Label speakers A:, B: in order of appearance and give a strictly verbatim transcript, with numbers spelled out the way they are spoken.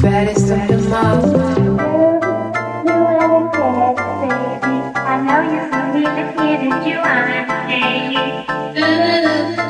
A: baddest of them all.
B: I know you feel me, the kid that you are.